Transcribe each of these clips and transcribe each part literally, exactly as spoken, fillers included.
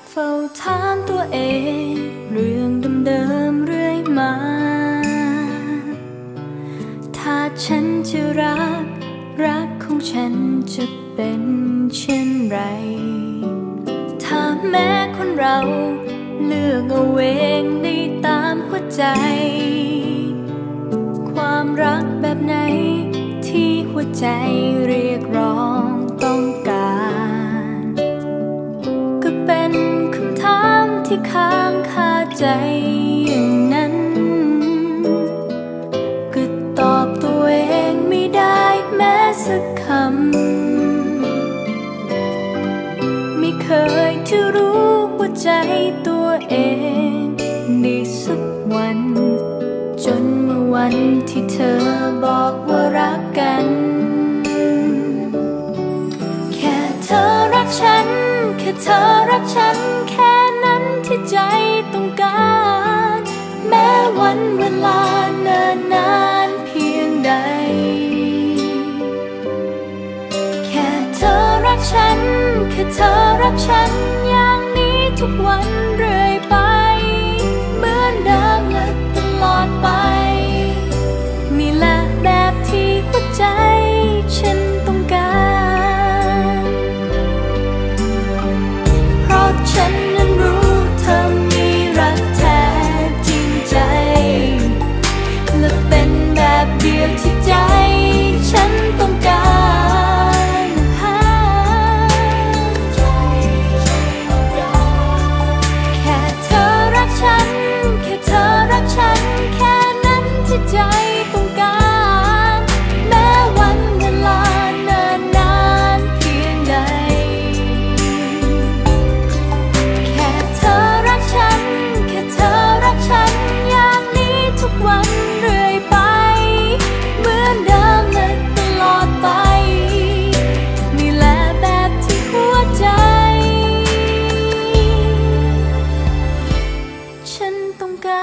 เฝ้าถามตัวเองเรื่องเดิมๆเรื่อยมาถ้าฉันจะรักรักของฉันจะเป็นเช่นไรถ้าแม้คนเราเลือกเอาเองได้ตามหัวใจความรักแบบไหนที่หัวใจเรียกร้องต้องการก็เป็นคำถามที่ค้างคาใจอย่างนั้นก็ตอบตัวเองไม่ได้แม้สักคำไม่เคยจะรู้หัวใจตัวเองในสักวันจนเมื่อวันที่เธอบอกว่ารักกันแค่เธอรักฉันแค่เธอรักฉันแค่นั้นที่ใจต้องการแม้วันเวลาเนิ่นนานเพียงใดแค่เธอรักฉันแค่เธอรักฉันอย่างนี้ทุกวันเรื่อยไปเหมือนเดิมและตลอดไปนี่แหละแบบที่หัวใจฉันต้องการเพราะฉันนั้นรู้เธอมีรักแท้จริงใจและเป็นแบบเดียวที่ใจฉันต้องการแค่เธอรักฉันแค่เธอรักฉันแค่นั้นที่ใจต้องการแม้วันเวลาเนิ่นนานเพียงใดแค่เธอรักฉันแค่เธอรักฉันอย่างนี้ทุกวันเรื่อยไปเหมือนเดิมและตลอดไปนี่แหละแบบที่หัวใจฉันต้องการ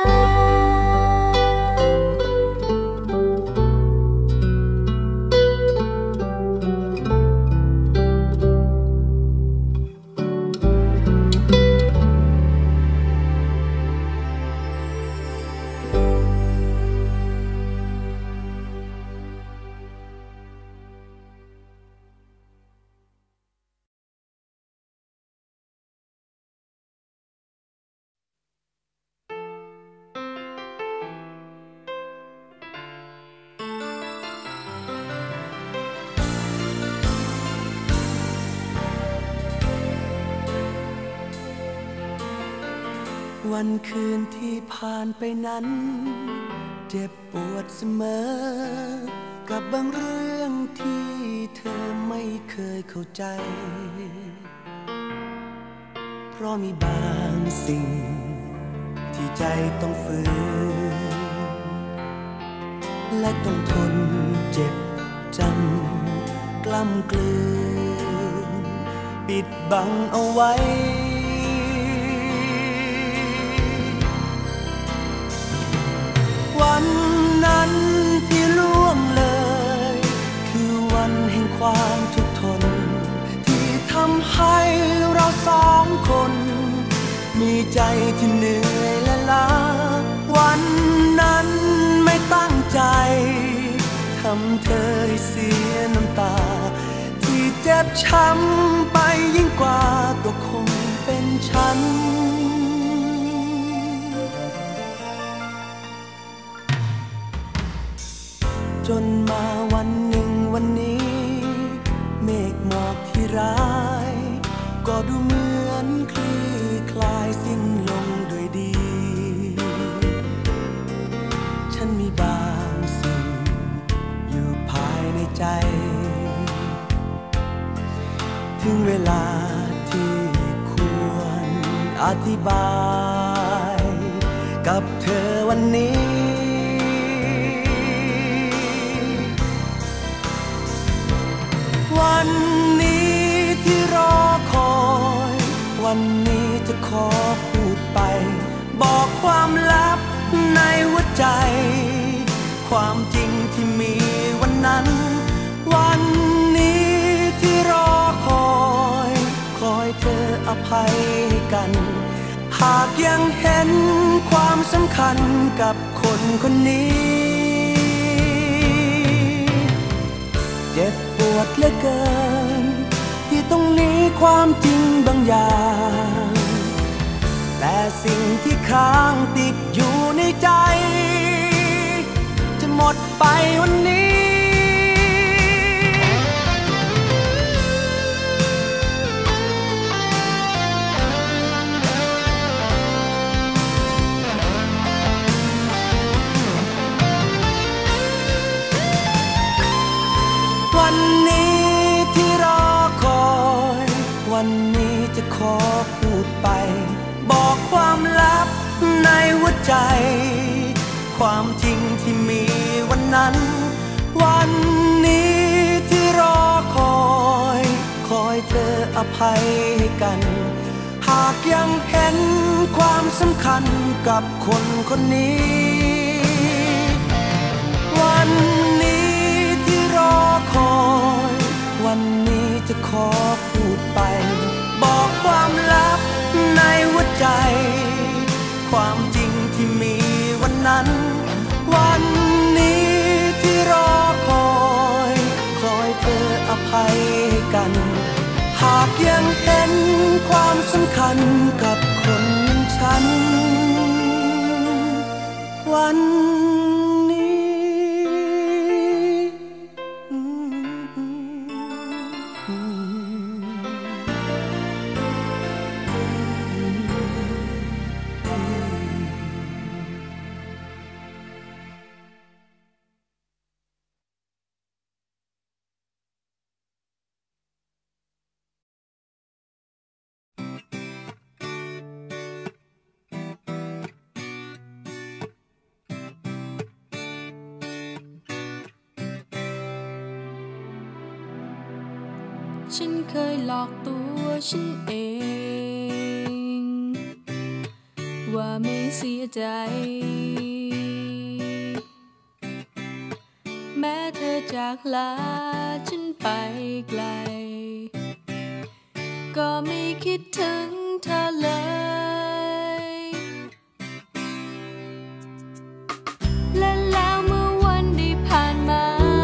วันคืนที่ผ่านไปนั้นเจ็บปวดเสมอกับบางเรื่องที่เธอไม่เคยเข้าใจเพราะมีบางสิ่งที่ใจต้องฝืนและต้องทนเจ็บจำกล้ำกลืนปิดบังเอาไว้วันนั้นที่ล่วงเลยคือวันแห่งความทุกข์ทนที่ทำให้เราสองคนมีใจที่เหนื่อยและล้าวันนั้นไม่ตั้งใจทำเธอให้เสียน้ำตาที่เจ็บช้ำไปยิ่งกว่าก็คงเป็นฉันจนมาวันหนึ่งวันนี้เมฆหมอกที่ร้ายก็ดูเหมือนคลี่คลายสิ้นลงด้วยดีฉันมีบางสิ่งอยู่ภายในใจถึงเวลาที่ควรอธิบายกับเธอวันนี้วันนี้ที่รอคอยวันนี้จะขอพูดไปบอกความลับในหัวใจความจริงที่มีวันนั้นวันนี้ที่รอคอยคอยเธออภัยให้กันหากยังเห็นความสำคัญกับคนคนนี้เจ็บปวดเหลือเกินที่ต้องหนีความจริงบางอย่างแต่สิ่งที่ค้างติดอยู่ในใจจะหมดไปวันนี้วันนี้ที่รอคอยวันนี้จะขอพูดไปบอกความลับในหัวใจความจริงที่มีวันนั้นวันนี้ที่รอคอยคอยเธออภัยให้กันหากยังเห็นความสำคัญกับคนคนนี้วันนี้ที่รอคอยวันนี้จะขอพูดไปบอกความลับในหัวใจความจริงที่มีวันนั้นวันนี้ที่รอคอยคอยเธออภัยให้กันหากยังเห็นความสำคัญกับคนอย่างฉันวันฉันเคยหลอกตัวฉันเองว่าไม่เสียใจแม้เธอจากลาฉันไปไกลก็ไม่คิดถึงเธอเลยและแล้วเมื่อวันได้ผ่านมา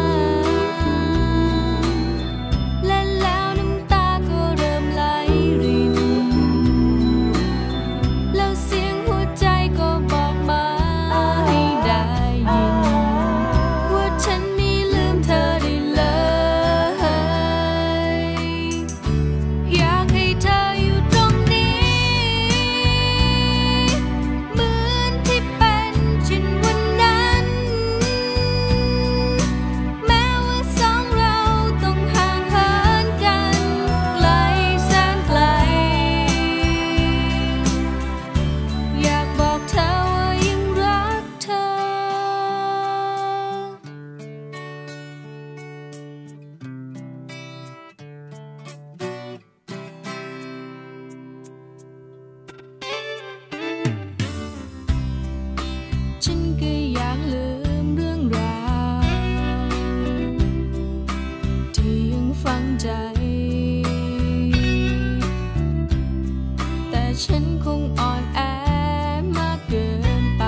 ฉันคงอ่อนแอมากเกินไป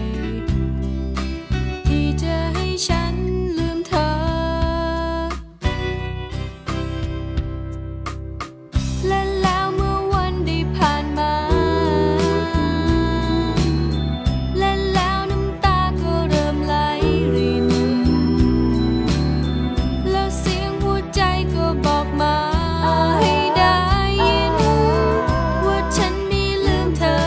ที่จะให้ฉันลืมเธอและแล้วเมื่อวันได้ผ่านมาและแล้วน้ำตาก็เริ่มไหลรินแล้วเสียงหัวใจก็บอกมาให้ได้ยินว่าฉันไม่ลืมเธอ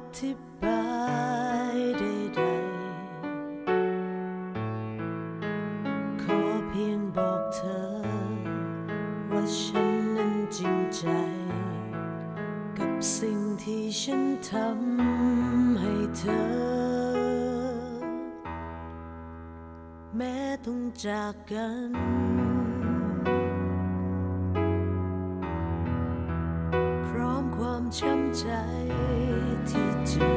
ธิบายใดๆขอเพียงบอกเธอว่าฉันนั้นจริงใจกับสิ่งที่ฉันทำให้เธอแม้ต้องจากกันพร้อมความช้ำใจที่เจอ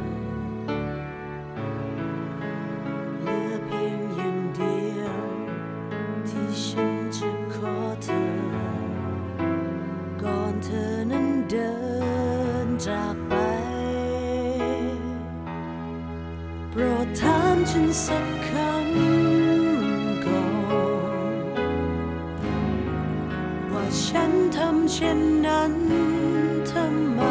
เหลือเพียงอย่างเดียวที่ฉันจะขอเธอก่อนเธอนั้นเดินจากไปโปรดถามฉันสักคำก่อนว่าฉันทำเช่นนั้นทำไม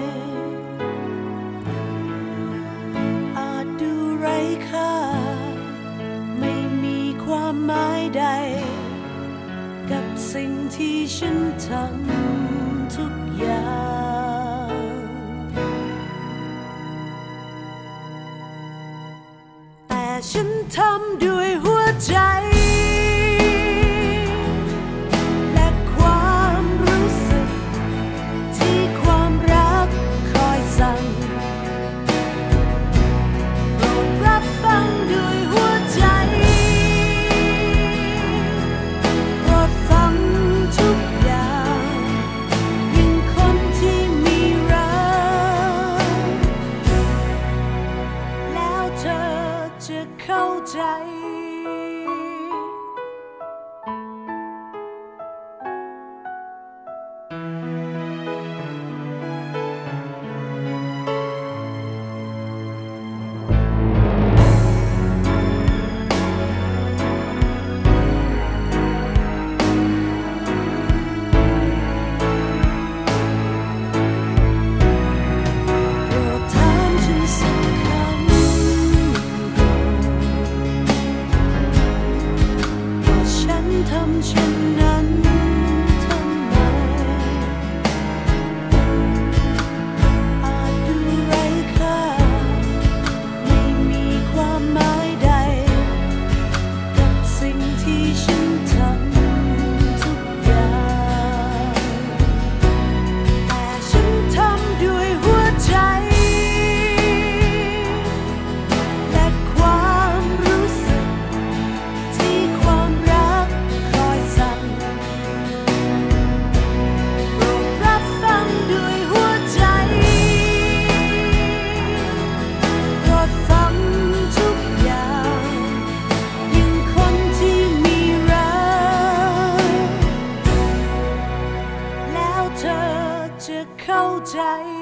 อาจดูไร้ค่าไม่มีความหมายใดกับสิ่งที่ฉันทำทุกอย่างแต่ฉันทำด้วยหัวใจและความรู้สึกที่ความรักคอยสั่งโปรดรับฟังด้วยหัวใจโปรดฟังทุกอย่างยิ่งคนที่มีรักแล้วเธอจะเข้าใจทำเช่นนั้นทำไมอาจดูไร้ค่าไม่มีความหมายใดกับสิ่งที่ฉันทำทุกอย่างแต่ฉันทำด้วยหัวใจและความรู้สึกที่ความรักสั่งโปรดรับฟังด้วยหัวใจโปรดฟังทุกอย่างยิ่งคนที่มีรักแล้วเธอจะเข้าใจ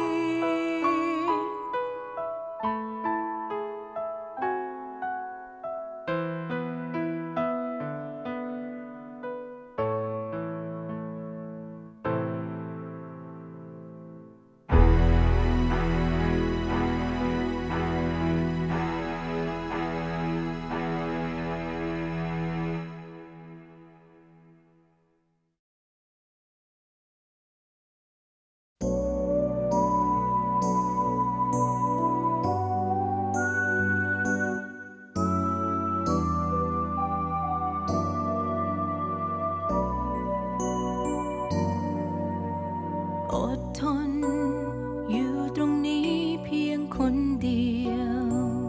อดทนอยู่ตรงนี้เพียงคนเดียว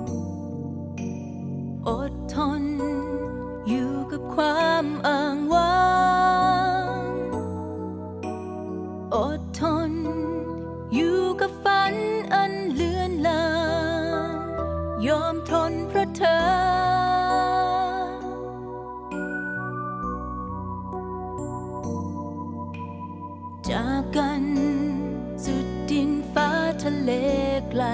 อดทนอยู่กับความอ้างว้างอดทนอยู่กับฝันอันเลือนลางยอมทนเพราะเธอจากกันสุดดินฟ้าทะเลไกล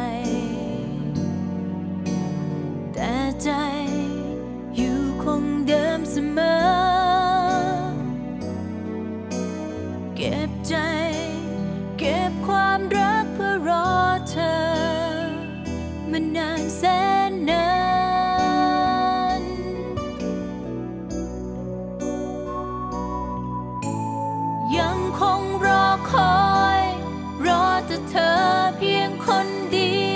แต่ใจอยู่คงเดิมเสมอเก็บใจเก็บความรักเพื่อรอเธอมานานแสนนานยังคงรอคอยรอแต่เธอเพียงคนเดียว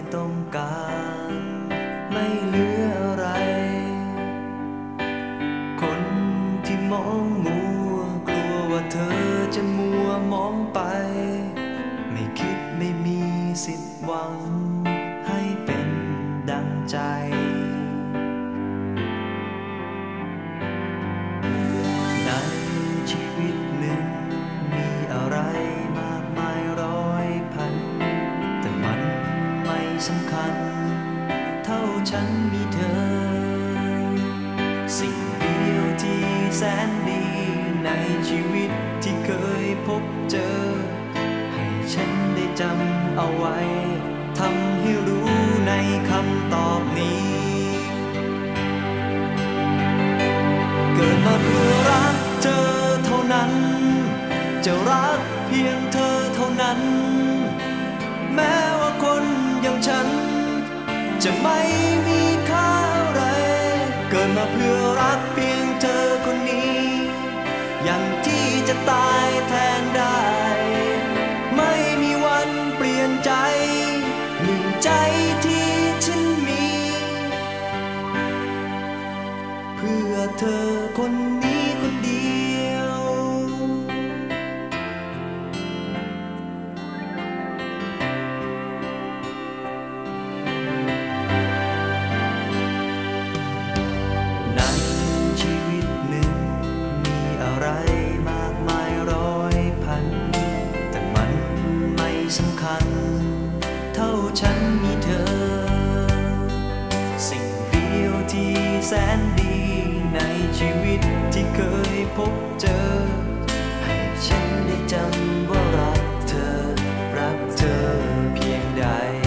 ต้องการไม่เหลืออะไรคนที่มองมัวกลัวว่าเธอจะมัวมองไปไม่คิดไม่มีสิทธิ์หวังให้เป็นดังใจในชีวิตหนึ่งมีอะไรมากมายร้อยพันแต่มันไม่สำคัญเท่าฉันมีเธอสิ่งเดียวที่แสนดีในชีวิตที่เคยพบเจอให้ฉันได้จำเอาไว้ทำให้รู้ในคำตอบนี้เกิดมาเพื่อรักเธอเท่านั้นจะรักเพียงเธอเท่านั้นแม้ว่าคนอย่างฉันจะไม่มีค่าอะไรเกิดมาเพื่อรักเพียงเธอคนนี้อย่างที่จะตายแทนได้ไม่มีวันเปลี่ยนใจหนึ่งใจที่ฉันมีเพื่อเธอคนนี้คนเดียวในชีวิตหนึ่งมีอะไรมากมายร้อยพันแต่มันไม่สำคัญเท่าฉันมีเธอสิ่งเดียวที่แสนดีในชีวิตที่เคยพบเจอให้ฉันได้จำว่ารักเธอรักเธอเพียงใด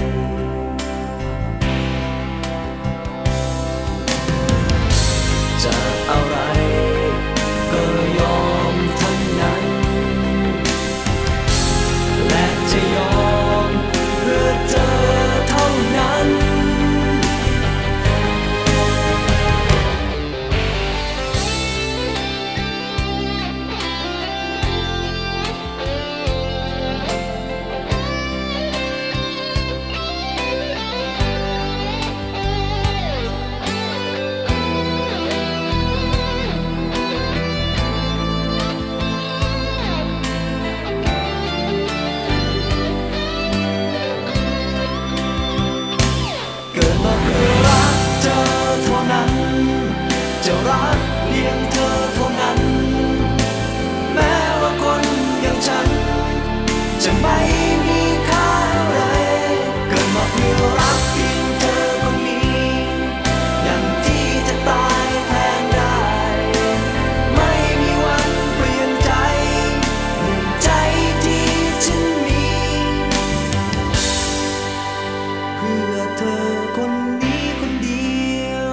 จะอะไรก็ยอมทั้งนั้นและจะยอมเพื่อเธอเท่านั้นจะรักเพียงเธอเท่านั้นแม้ว่าคนอย่างฉันจะไม่มีค่าอะไรเกิดมาเพื่อรักเพียงเธอคนนี้อย่างที่จะตายแทนได้ไม่มีวันเปลี่ยนใจหนึ่งใจที่ฉันมีเพื่อเธอคนนี้คนเดียว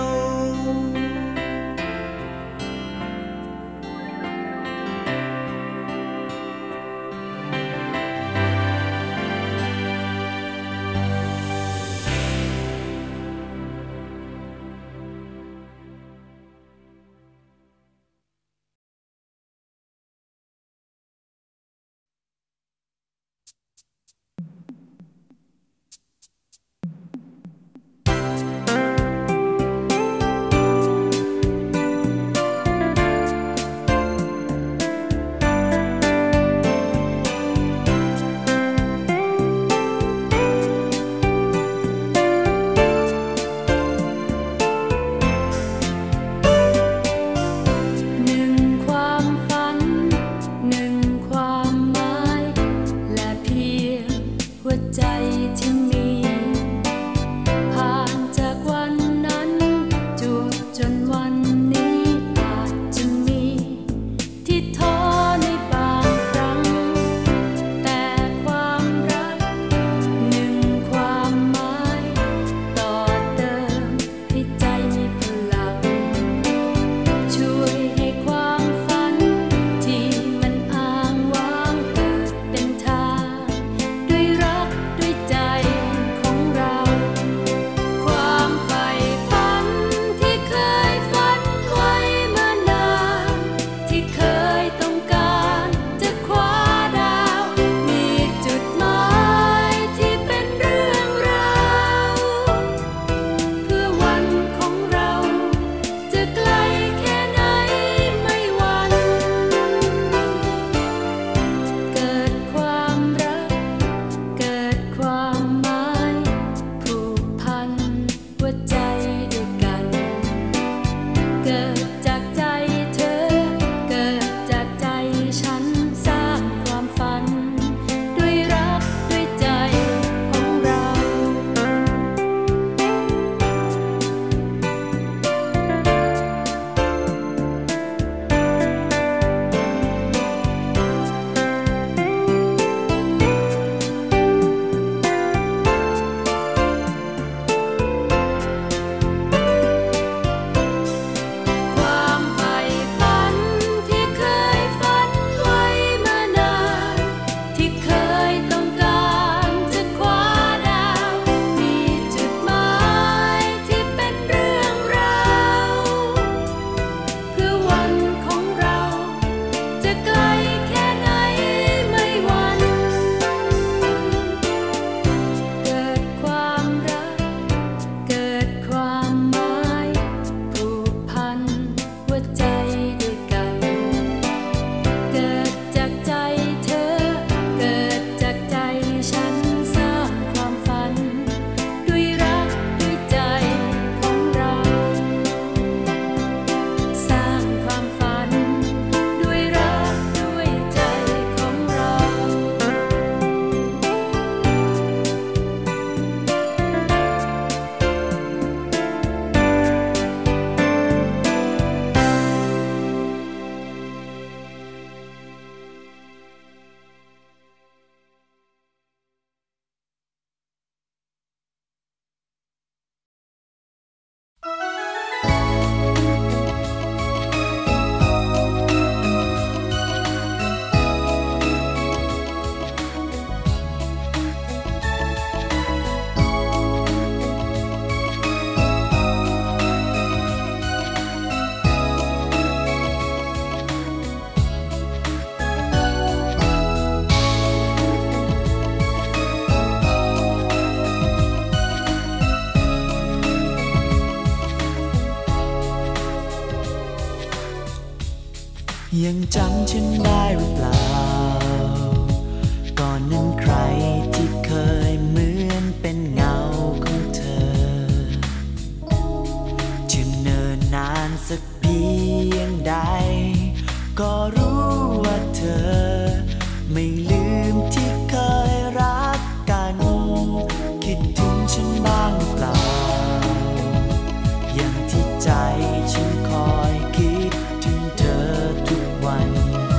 จำฉันได้หรือเปล่าก่อนนั้นใครที่เคยเหมือนเป็นเงาของเธอจะเนิ่นนานสักเพียงใดก็รู้ว่าเธอไม่ลืมที่เคยรักกันคิดถึงฉันบ้างหรือเปล่าอย่างที่ใจฉันคอยคิดถึงเธอทุกวัน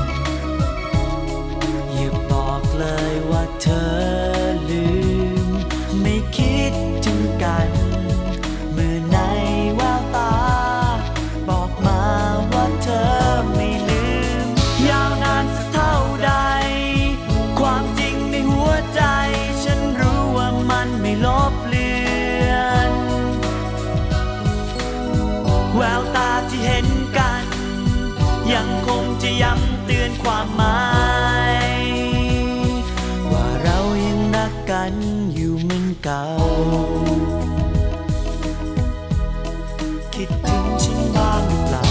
อย่าบอกเลยว่าเธอลืมไม่คิดถึงกันเมื่อในแววตาบอกมาว่าเธอไม่ลืมยาวนานสักเท่าใดความจริงในหัวใจฉันรู้ว่ามันไม่ลบเลือนแววตาที่เห็นกันยังคงจะย้ำเตือนความหมายว่าเรายังรักกันอยู่เหมือนเก่าคิดถึงฉันบ้างหรือเปล่า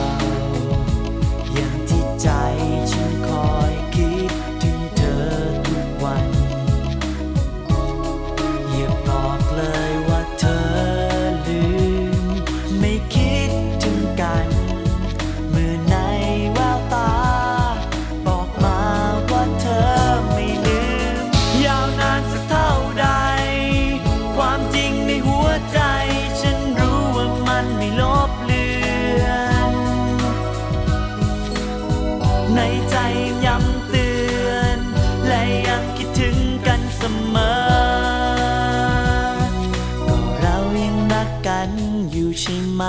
อย่างที่ใจฉันคอยคิดถึงเธอทุกวันอย่าบอกเลยว่าเธอลืมไม่คิดถึงกันเมื่อในแววตาบอกมาว่าเธอไม่ลืมยาวนานสักเท่าใดความจริงในหัวใจฉันรู้ว่ามันไม่ลบเลือนในใจย้ำเตือนและยังคิดถึงกันเสมอก็เรายังรักกันอยู่ใช่ไหม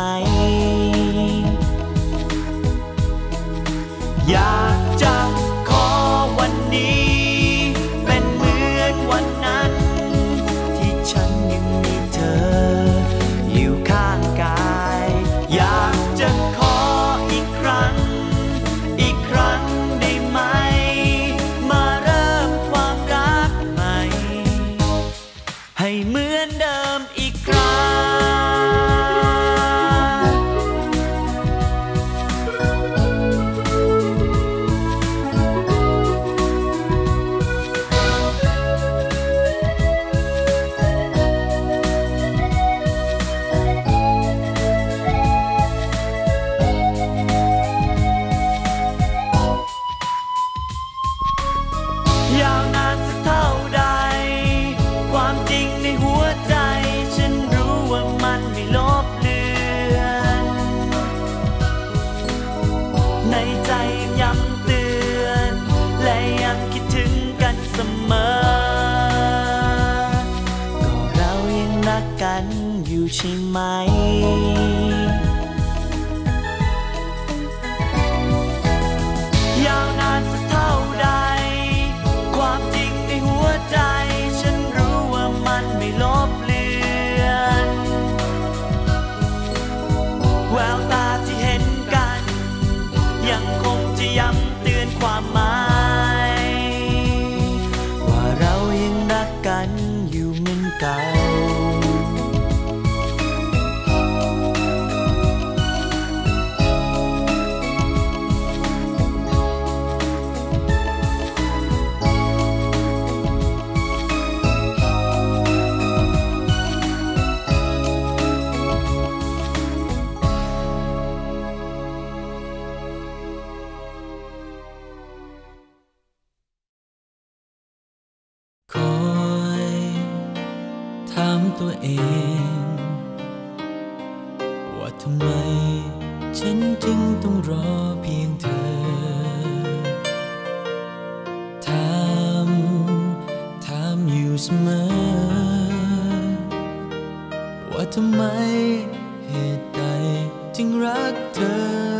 อยากจะขอวันนี้เป็นเหมือนวันนั้นที่ฉันยังมีเธออยู่ข้างกายอยากจะขออีกครั้งอีกครั้งได้ไหมมาเริ่มความรักใหม่ให้เหมือนเดิมอีกครั้งยาวนานสักเท่าใดความจริงในหัวใจฉันรู้ว่ามันไม่ลบเลือนในใจย้ำเตือนและยังคิดถึงกันเสมอก็เรายังรักกันอยู่ใช่ไหมยาวนานสักเท่าใดความจริงในหัวใจฉันรู้ว่ามันไม่ลบเลือนแววตาที่เห็นกันยังคงจะย้ำเตือนความหมายว่าเรายังรักกันอยู่เหมือนเก่าคอยถามตัวเองว่าทำไมฉันจึงต้องรอเพียงเธอถามถามอยู่เสมอว่าทำไมเหตุใดจึงรักเธอ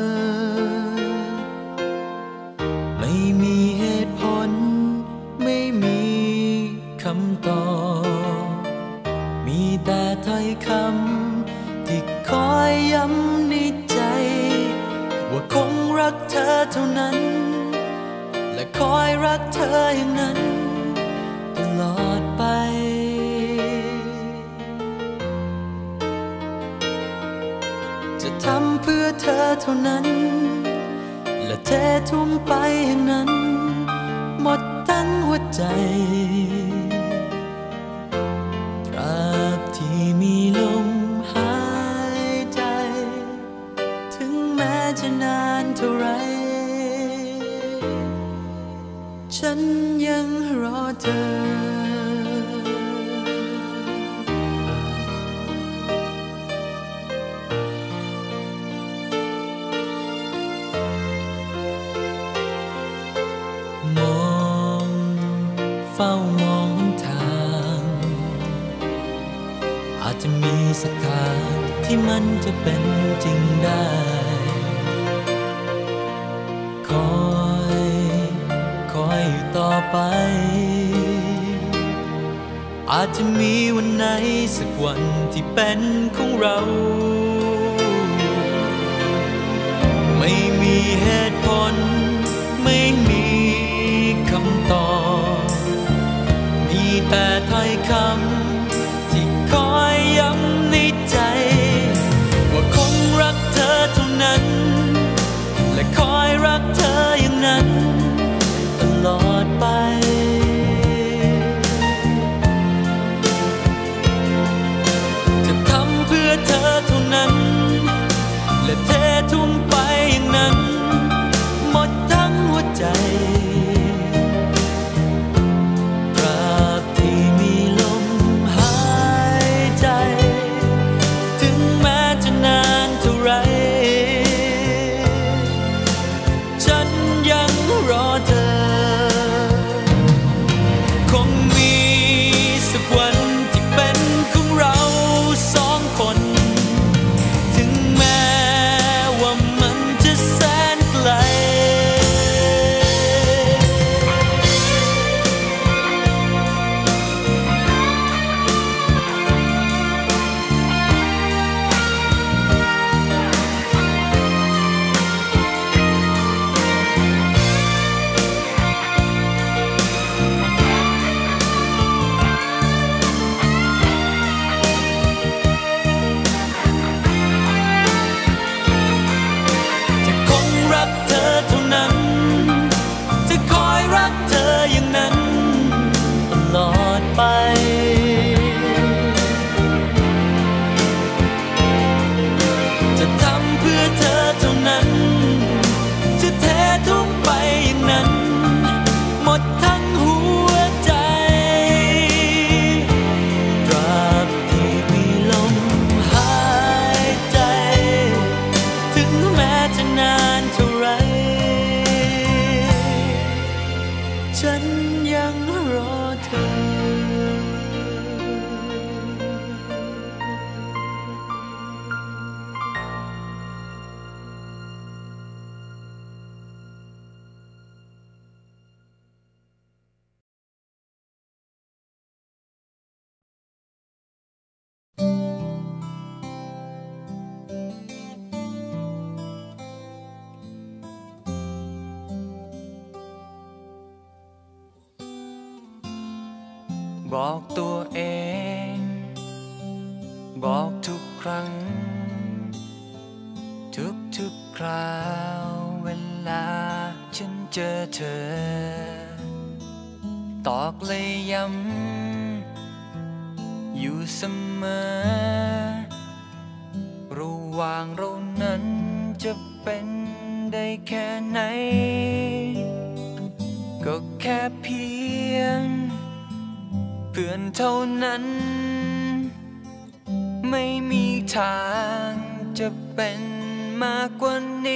ไม่มีเหตุผลไม่มีคำตอบมีแต่ถ้อยคำที่คอยย้ำในใจว่าคงรักเธอเท่านั้นและคอยรักเธออย่างนั้นตลอดไป จะทำเพื่อเธอเท่านั้นและเททุ่มทั้งหัวใจตราบที่มีลมหายใจถึงแม้จะนานเท่าไรฉันยังรอเธอมองเฝ้ามองทางอาจจะมีสักทางที่มันจะเป็นจริงได้คอยคอยอยู่ต่อไปอาจจะมีวันไหนสักวันที่เป็นของเราไม่มีเหตุผลไม่มีคำตอบมีแต่ถ้อยคำที่คอยย้ำในใจว่าคงรักเธอเท่านั้นและคอยรักเธออย่างนั้นตลอดไปจะทำเพื่อเธอเท่านั้นและเททุ่มไปอย่างนั้นหมดทั้งหัวใจตราบที่มีลมหายใจถึงแม้จะนานเท่าไรฉันยังรอเธอคงมีสักวันที่เป็นของเราสองคนถึงแม้ว่ามันจะแสนไกลจะคงรักเธอเท่านั้นจะคอยรักเธออย่างนั้นตลอดไปจะทำเพื่อเธอเท่านั้นจะเททุ่มไปอย่างนั้นหมดทั้งหัวใจตราบที่มีลมหายใจถึงแม้จะนานเท่าไรฉันยังรอเธอบอกตัวเองบอกทุกครั้งทุกทุกคราวเวลาฉันเจอเธอตอกเลยย้ำอยู่เสมอระหว่างเรานั้นจะเป็นได้แค่ไหนก็แค่เพียงเพื่อนเท่านั้นไม่มีทางจะเป็นมากกว่า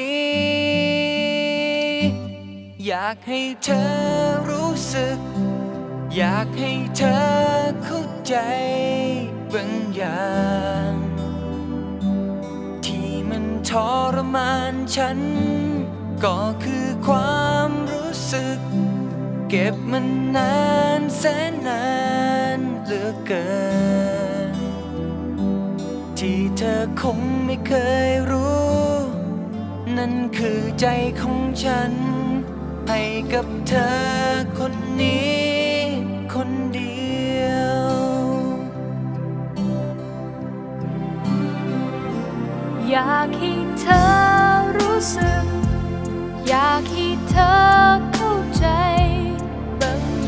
นี้อยากให้เธอรู้สึกอยากให้เธอเข้าใจบางอย่างที่มันทรมานฉันก็คือความรู้สึกเก็บมันนานแสนนานเหลือเกินที่เธอคงไม่เคยรู้นั่นคือใจของฉันให้กับเธอคนนี้คนเดียวอยากให้เธอรู้สึกอยากให้เธอเข้าใจบาง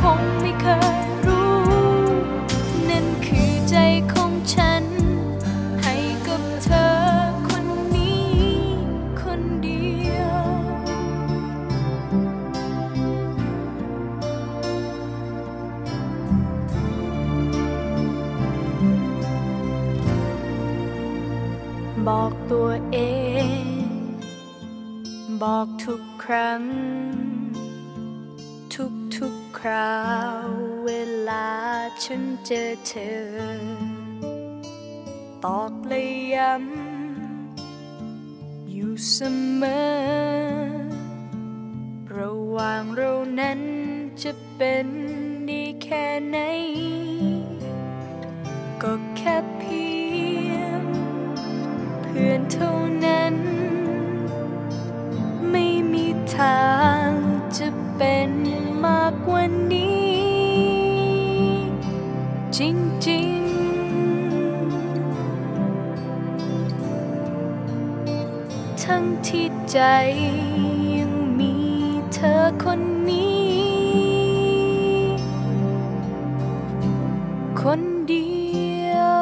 งไม่เคยรู้นั่นคือใจของฉันให้กับเธอคนนี้คนเดียวบอกตัวเองบอกทุกครั้งทุกทุกคราวเวลาฉันเจอเธอตอกเลยย้ำอยู่เสมอระหว่างเรานั้นจะเป็นได้แค่ไหนก็แค่เพียงเพื่อนเท่านั้นไม่มีทางจะเป็นมากกว่านี้จริงๆทั้งที่ใจยังมีเธอคนนี้คนเดียว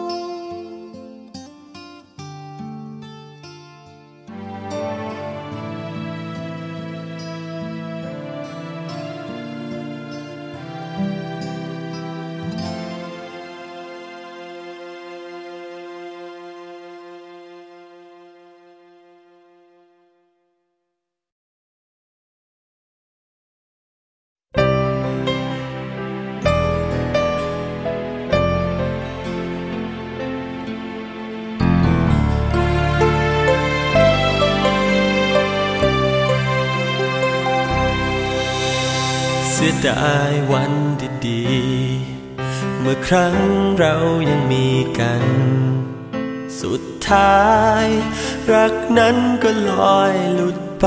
เสียดายวันดีๆเมื่อครั้งเรายังมีกันสุดท้ายรักนั้นก็ลอยหลุดไป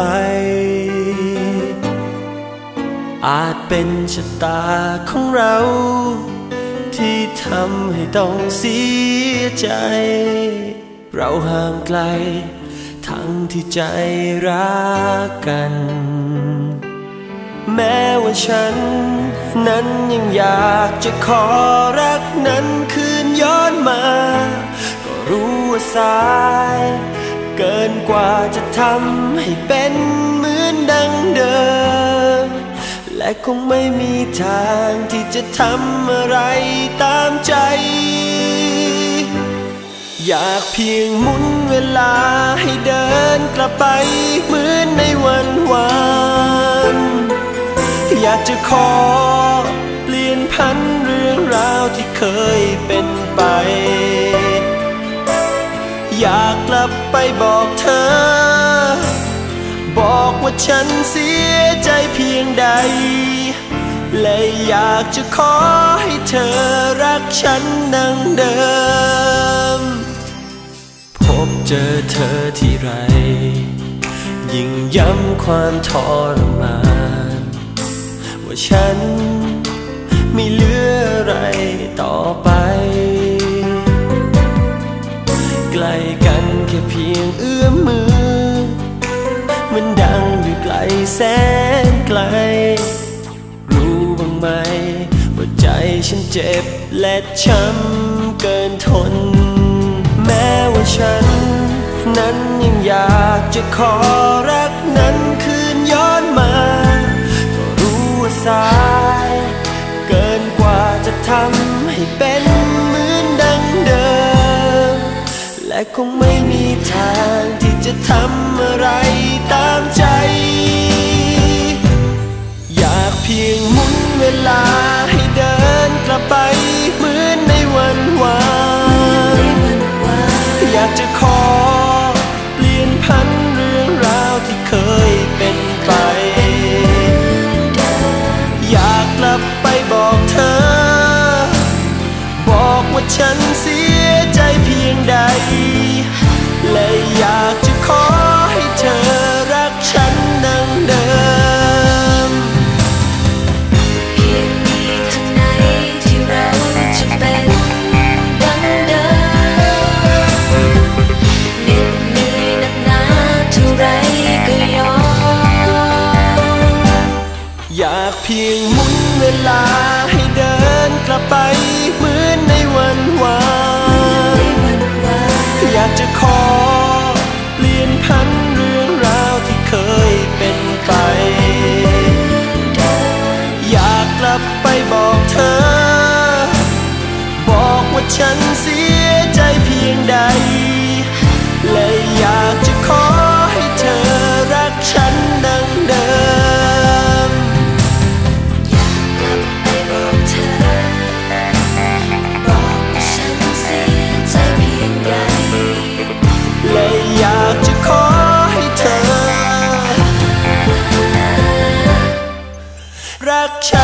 อาจเป็นชะตาของเราที่ทำให้ต้องเสียใจเราห่างไกลทั้งที่ใจรักกันแม้ว่าฉันนั้นยังอยากจะขอรักนั้นคืนย้อนมาก็รู้ว่าสายเกินกว่าจะทำให้เป็นเหมือนดังเดิมและคงไม่มีทางที่จะทำอะไรตามใจอยากเพียงหมุนเวลาให้เดินกลับไปเหมือนในวันวานอยากจะขอเปลี่ยนพันเรื่องราวที่เคยเป็นไปอยากกลับไปบอกเธอบอกว่าฉันเสียใจเพียงใดและอยากจะขอให้เธอรักฉันดังเดิมพบเจอเธอที่ไรยิ่งย้ำความทรมานว่าฉันไม่เหลืออะไรต่อไปใกล้กันแค่เพียงเอื้อมมือมันดังอยู่ไกลแสนไกลรู้บ้างไหมว่าใจฉันเจ็บและช้ำเกินทนแม้ว่าฉันนั้นยังอยากจะขอรักนั้นคืนย้อนมาก็รู้ว่าสายเกินกว่าจะทำให้เป็นเหมือนดังเดิมและคงไม่มีทางที่จะทำอะไรตามใจอยากเพียงหมุนเวลาให้เดินกลับไปเหมือนในวันวานอยากจะขอเปลี่ยนพันเรื่องราวที่เคยเป็นไปอยากกลับไปบอกเธอบอกว่าฉันเสียใจเพียงใดและอยากจะขอให้เธอรักฉันดังเดิมเพียงมีทางไหนที่เราจะเป็นดังเดิมเหน็ดเหนื่อยหนักหนาเท่าไรก็ยอมอยากเพีพียงหมุนเวลาให้เดินกลับไปเหมือนในวันวานอยากจะขอเปลี่ยนพันเรื่องราวที่เคยเป็นไปอยากกลับไปบอกเธอบอกว่าฉันเสียใจเพียงใดและอยากจะขอให้เธอรักฉันดังเดิมอยากกลับไปบอกเธอบอกว่าฉันเสียใจเพียงใดและอยากจะขอให้เธอรักฉัน